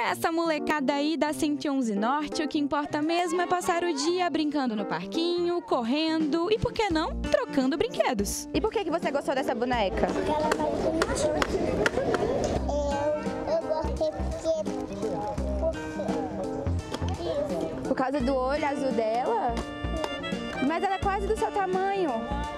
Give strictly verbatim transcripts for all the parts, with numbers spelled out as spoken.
Pra essa molecada aí da cento e onze Norte, o que importa mesmo é passar o dia brincando no parquinho, correndo e, por que não, trocando brinquedos. E por que que você gostou dessa boneca? Porque ela é mais bonitinha. Eu, eu gostei porque... porque... Por causa do olho azul dela? Mas ela é quase do seu tamanho.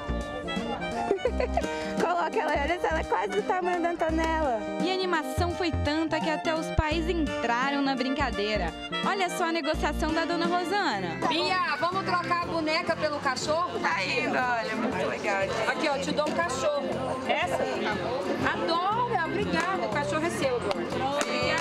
Coloca ela, olha só, ela é quase do tamanho da Antonella. E a animação foi tanta que até os pais entraram na brincadeira. Olha só a negociação da dona Rosana. Bia, vamos trocar a boneca pelo cachorro? Tá indo, olha, muito legal. Aqui, ó, te dou um cachorro. Essa? Adoro, obrigada. O cachorro é seu, Eduardo.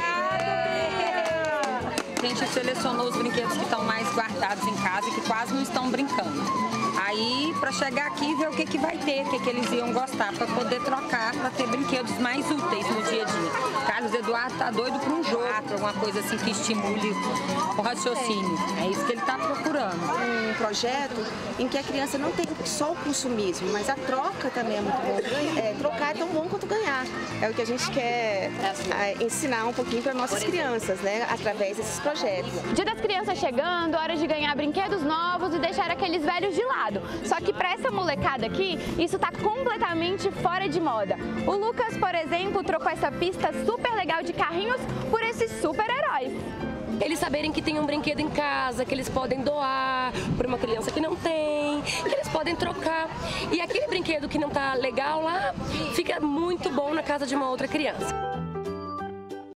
A gente selecionou os brinquedos que estão mais guardados em casa e que quase não estão brincando. Aí, para chegar aqui e ver o que, que vai ter, o que, que eles iam gostar, para poder trocar, para ter brinquedos mais úteis no dia a dia. Carlos Eduardo tá doido para um jogo, para alguma coisa assim que estimule o raciocínio. É isso que ele está procurando. Um projeto em que a criança não tem só o consumismo, mas a troca também é muito bom. É, trocar é tão bom quanto ganhar. É o que a gente quer é, ensinar um pouquinho para nossas crianças, né, através desses projetos. Dia das crianças chegando, hora de ganhar brinquedos novos e deixar aqueles velhos de lado. Só que para essa molecada aqui, isso tá completamente fora de moda. O Lucas, por exemplo, trocou essa pista super legal de carrinhos por esses super-heróis. Eles saberem que tem um brinquedo em casa, que eles podem doar para uma criança que não tem, que eles podem trocar. E aquele brinquedo que não tá legal lá, fica muito bom na casa de uma outra criança.